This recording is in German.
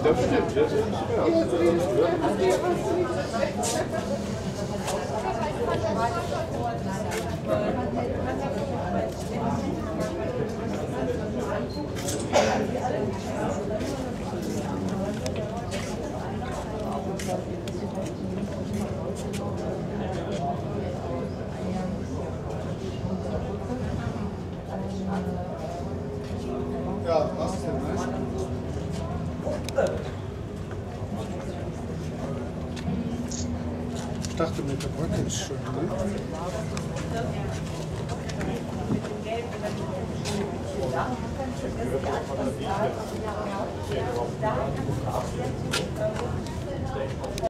Das stimmt, das ist ja, was ist denn das? Ich dachte, mit der Brücke ist schön, ne?